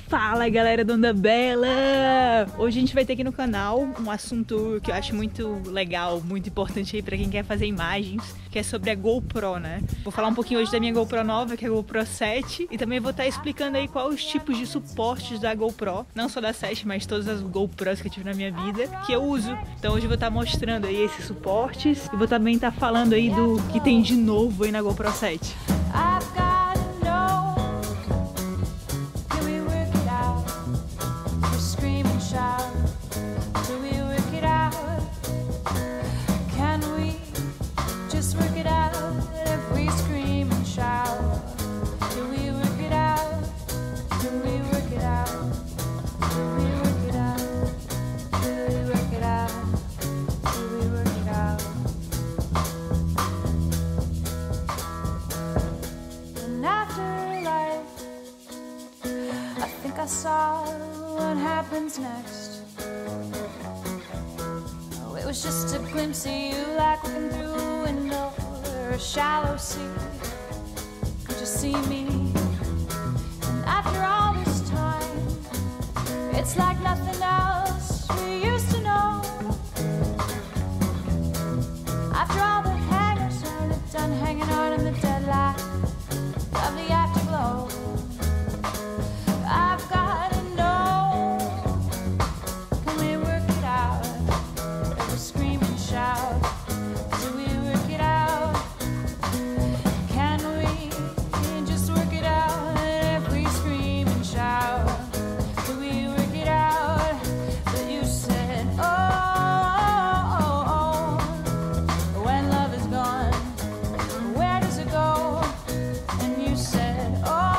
Fala galera do Onda Bela! Hoje a gente vai ter aqui no canal um assunto que eu acho muito legal, muito importante aí pra quem quer fazer imagens, que é sobre a GoPro, né? Vou falar um pouquinho hoje da minha GoPro nova, que é a GoPro 7, e também vou estar explicando aí quais os tipos de suportes da GoPro, não só da 7, mas todas as GoPros que eu tive na minha vida, que eu uso. Então hoje eu vou estar mostrando aí esses suportes e vou também estar falando aí do que tem de novo aí na GoPro 7. I saw what happens next. Oh, it was just a glimpse of you, like looking through a window or a shallow sea. Could you see me? And after all this time, it's like nothing else we used to know. After all the hangers on, it's done hanging on in the deadlight of the afterglow. I've got to know, can we work it out? Let us scream and shout, do we work it out? Can we just work it out? If we scream and shout, do we work it out? But you said, oh, when love is gone, where does it go? And you said, oh,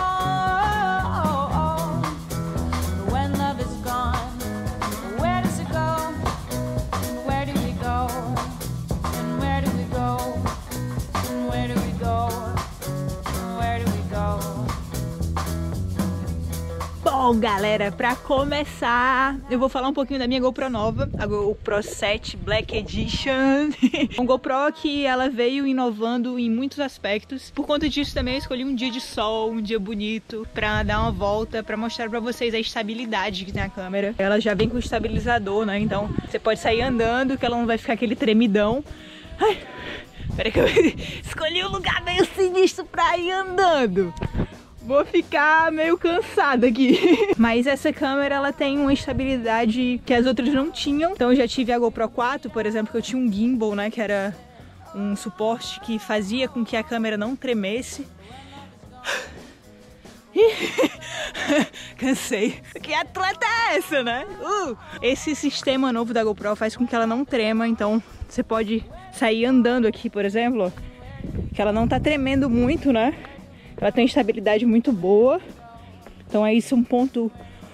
Bom, galera, pra começar, eu vou falar um pouquinho da minha GoPro nova, a GoPro 7 Black Edition. Uma GoPro que ela veio inovando em muitos aspectos. Por conta disso também eu escolhi um dia de sol, um dia bonito, pra dar uma volta, pra mostrar pra vocês a estabilidade que tem a câmera. Ela já vem com estabilizador, né? Então você pode sair andando, que ela não vai ficar aquele tremidão. Ai, peraí que eu escolhi um lugar meio sinistro pra ir andando. Vou ficar meio cansada aqui. Mas essa câmera, ela tem uma estabilidade que as outras não tinham. Então eu já tive a GoPro 4, por exemplo, que eu tinha um gimbal, né? Que era um suporte que fazia com que a câmera não tremesse. Cansei. Que atleta é essa, né? Esse sistema novo da GoPro faz com que ela não trema. Então você pode sair andando aqui, por exemplo, ó, que ela não tá tremendo muito, né? Ela tem estabilidade muito boa. Então é isso um ponto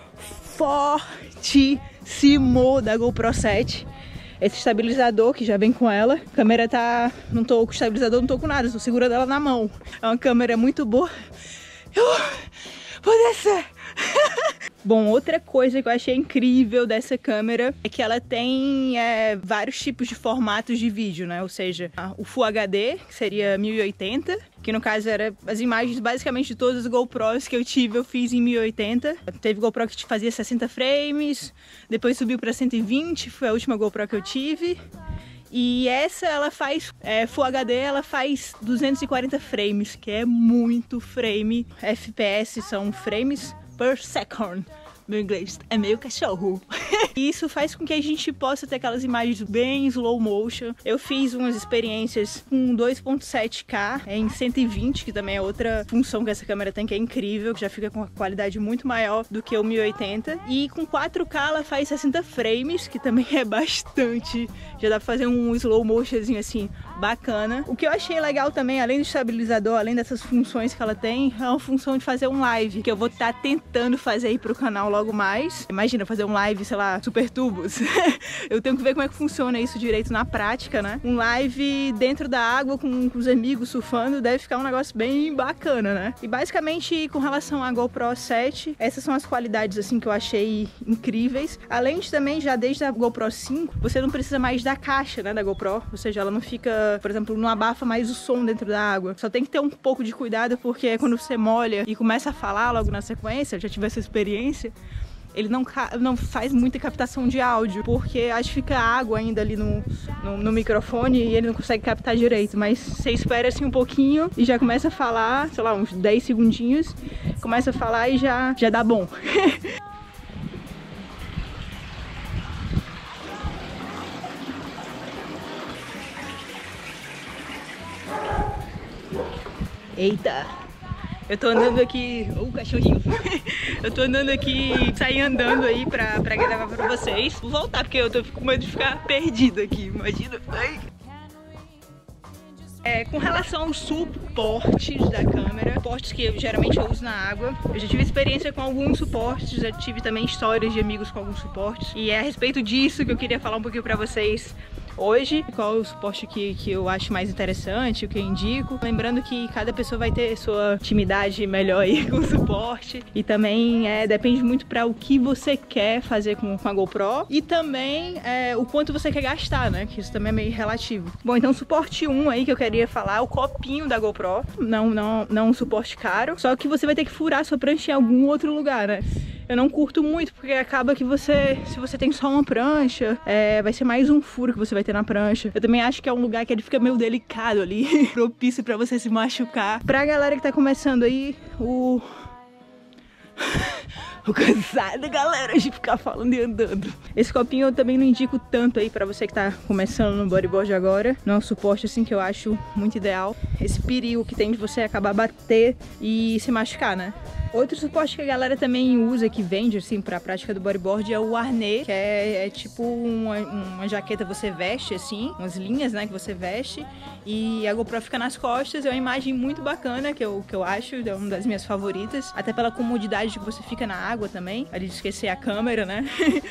fortíssimo da GoPro 7. Esse estabilizador que já vem com ela. A câmera tá... Não tô com estabilizador, não tô com nada. Tô segurando ela na mão. É uma câmera muito boa. Eu vou descer. Bom, outra coisa que eu achei incrível dessa câmera é que ela tem vários tipos de formatos de vídeo, né? Ou seja, o Full HD, que seria 1080, que no caso era as imagens basicamente de todas as GoPros que eu tive, eu fiz em 1080. Teve GoPro que fazia 60 frames, depois subiu para 120, foi a última GoPro que eu tive. E essa, ela faz Full HD, ela faz 240 frames, que é muito frame. FPS são frames per second. Meu inglês é meio cachorro. E isso faz com que a gente possa ter aquelas imagens bem slow motion. Eu fiz umas experiências com 2.7K em 120, que também é outra função que essa câmera tem, que é incrível, que já fica com uma qualidade muito maior do que o 1080. E com 4K ela faz 60 frames, que também é bastante. Já dá pra fazer um slow motionzinho assim, bacana. O que eu achei legal também, além do estabilizador, além dessas funções que ela tem, é uma função de fazer um live, que eu vou estar tentando fazer aí pro canal logo mais. Imagina fazer um live, sei lá, super tubos. Eu tenho que ver como é que funciona isso direito na prática, né? Um live dentro da água com os amigos surfando deve ficar um negócio bem bacana, né? E basicamente com relação à GoPro 7, essas são as qualidades assim que eu achei incríveis. Além de também, já desde a GoPro 5, você não precisa mais da caixa, né, da GoPro, ou seja, ela não fica por exemplo, não abafa mais o som dentro da água. Só tem que ter um pouco de cuidado, porque quando você molha e começa a falar logo na sequência, eu já tive essa experiência, ele não faz muita captação de áudio, porque acho que fica água ainda ali no microfone e ele não consegue captar direito. Mas você espera assim um pouquinho e já começa a falar, sei lá, uns 10 segundinhos, começa a falar e já dá bom. Eita! Eu tô andando aqui... Ô, cachorrinho! Eu tô andando aqui, saí andando aí pra gravar pra vocês. Vou voltar, porque eu tô com medo de ficar perdida aqui, imagina. Ai. Com relação aos suportes da câmera, suportes que geralmente eu uso na água, eu já tive experiência com alguns suportes, já tive também histórias de amigos com alguns suportes. E é a respeito disso que eu queria falar um pouquinho pra vocês hoje, qual é o suporte que eu acho mais interessante, o que eu indico. Lembrando que cada pessoa vai ter sua intimidade melhor aí com o suporte. E também depende muito para o que você quer fazer com a GoPro. E também o quanto você quer gastar, né? Que isso também é meio relativo. Bom, então suporte 1 aí que eu queria falar, o copinho da GoPro. Não um suporte caro. Só que você vai ter que furar sua prancha em algum outro lugar, né? Eu não curto muito, porque acaba que se você tem só uma prancha, vai ser mais um furo que você vai ter na prancha. Eu também acho que é um lugar que ele fica meio delicado ali, propício pra você se machucar. Pra galera que tá começando aí, o cansado, galera, de ficar falando e andando. Esse copinho eu também não indico tanto aí pra você que tá começando no bodyboard agora. Não é um suporte assim que eu acho muito ideal. Esse perigo que tem de você acabar bater e se machucar, né? Outro suporte que a galera também usa, que vende assim pra prática do bodyboard, é o harnê, que é tipo uma jaqueta que você veste assim, umas linhas, né, que você veste, e a GoPro fica nas costas. É uma imagem muito bacana, que eu acho, é uma das minhas favoritas, até pela comodidade que você fica na água também, ali de esquecer a câmera, né?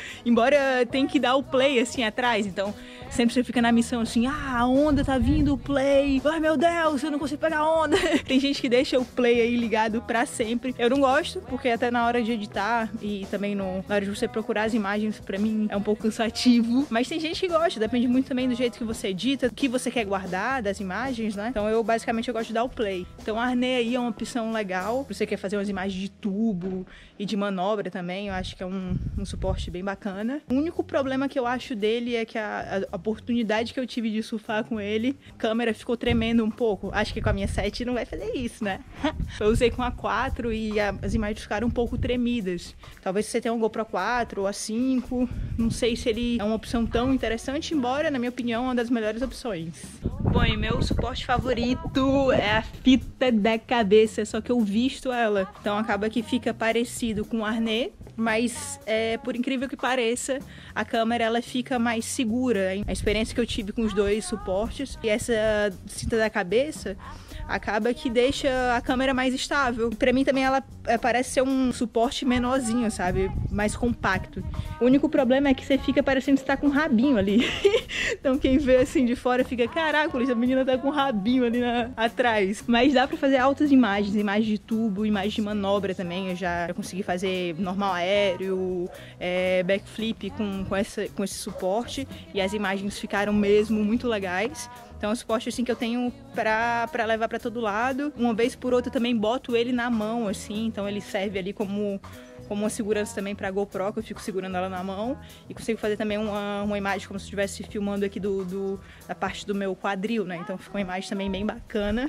Embora tem que dar o play assim atrás, então sempre você fica na missão assim, a onda tá vindo, o play, ai meu Deus, eu não consigo pegar a onda. Tem gente que deixa o play aí ligado pra sempre. Eu não gosto, porque até na hora de editar e também na hora de você procurar as imagens, pra mim é um pouco cansativo. Mas tem gente que gosta, depende muito também do jeito que você edita, o que você quer guardar das imagens, né? Então eu basicamente gosto de dar o play. Então o harnê aí é uma opção legal, se você quer fazer umas imagens de tubo e de manobra também, eu acho que é um suporte bem bacana. O único problema que eu acho dele é que a oportunidade que eu tive de surfar com ele, a câmera ficou tremendo um pouco. Acho que com a minha 7 não vai fazer isso, né? Eu usei com a 4 e as imagens ficaram um pouco tremidas. Talvez você tenha um GoPro 4 ou a 5, não sei se ele é uma opção tão interessante, embora, na minha opinião, é uma das melhores opções. Bom, e meu suporte favorito é a fita da cabeça, só que eu visto ela. Então acaba que fica parecido com o harnê, mas por incrível que pareça, a câmera ela fica mais segura. A experiência que eu tive com os dois suportes e essa cinta da cabeça acaba que deixa a câmera mais estável. Pra mim também ela parece ser um suporte menorzinho, sabe? Mais compacto. O único problema é que você fica parecendo que você tá com um rabinho ali. Então quem vê assim de fora fica, caraca, a menina tá com um rabinho ali atrás. Mas dá pra fazer altas imagens, imagens de tubo, imagens de manobra também. Eu já consegui fazer normal aéreo, backflip com esse suporte, e as imagens ficaram mesmo muito legais. Então é um suporte assim que eu tenho pra levar pra todo lado. Uma vez por outra também boto ele na mão, assim, então ele serve ali como uma segurança também pra GoPro, que eu fico segurando ela na mão. E consigo fazer também uma imagem como se eu estivesse filmando aqui da parte do meu quadril, né? Então fica uma imagem também bem bacana.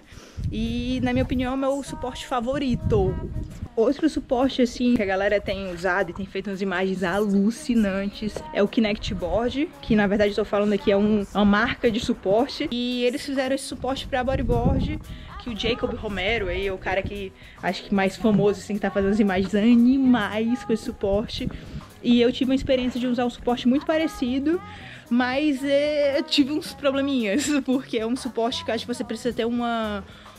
E, na minha opinião, é o meu suporte favorito. Outro suporte, assim, que a galera tem usado e tem feito umas imagens alucinantes é o Kinect Board, que na verdade eu tô falando aqui é uma marca de suporte. E eles fizeram esse suporte pra bodyboard, que o Jacob Romero aí é o cara que acho que mais famoso, assim, que tá fazendo as imagens animais com esse suporte. E eu tive uma experiência de usar um suporte muito parecido, mas eu tive uns probleminhas, porque é um suporte que eu acho que você precisa ter uma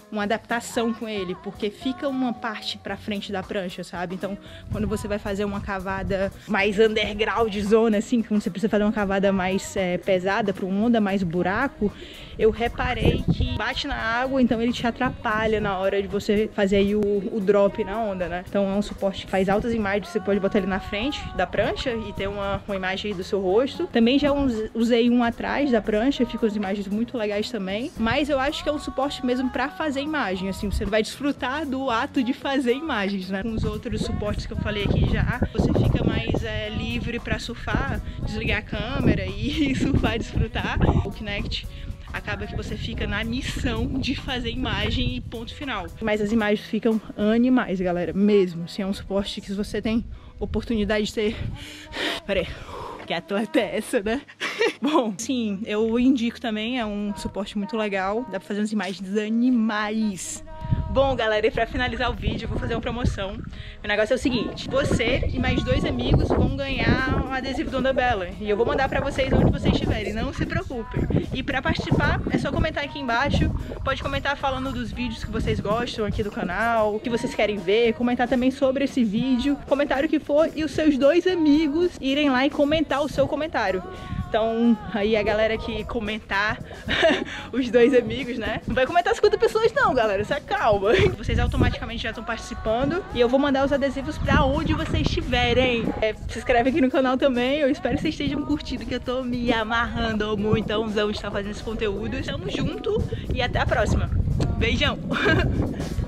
uma adaptação com ele, porque fica uma parte pra frente da prancha, sabe? Então, quando você vai fazer uma cavada mais underground zona, assim, quando você precisa fazer uma cavada mais pesada, pra uma onda mais buraco, eu reparei que bate na água, então ele te atrapalha na hora de você fazer aí o drop na onda, né? Então é um suporte que faz altas imagens, você pode botar ele na frente da prancha e ter uma imagem aí do seu rosto. Também já usei um atrás da prancha, ficam as imagens muito legais também, mas eu acho que é um suporte mesmo pra fazer imagem, assim, você vai desfrutar do ato de fazer imagens, né? Com os outros suportes que eu falei aqui já, você fica mais livre pra surfar, desligar a câmera e surfar, desfrutar. O Kinect acaba que você fica na missão de fazer imagem e ponto final. Mas as imagens ficam animais, galera, mesmo. Assim, é um suporte que se você tem oportunidade de ter... Peraí, que atleta é essa, né? Bom, sim, eu indico também, é um suporte muito legal. Dá pra fazer umas imagens animais. Bom, galera, e pra finalizar o vídeo, eu vou fazer uma promoção. O negócio é o seguinte: você e mais 2 amigos vão ganhar um adesivo do Onda Bela. E eu vou mandar pra vocês onde vocês estiverem, não se preocupem. E pra participar, é só comentar aqui embaixo. Pode comentar falando dos vídeos que vocês gostam aqui do canal, que vocês querem ver. Comentar também sobre esse vídeo, comentário que for, e os seus 2 amigos irem lá e comentar o seu comentário. Então, aí a galera que comentar, os 2 amigos, né? Não vai comentar 50 pessoas não, galera, se acalma. Vocês automaticamente já estão participando e eu vou mandar os adesivos pra onde vocês estiverem. Se inscreve aqui no canal também, eu espero que vocês estejam curtindo, que eu tô me amarrando muito de estar fazendo esse conteúdo. Tamo junto e até a próxima. Beijão!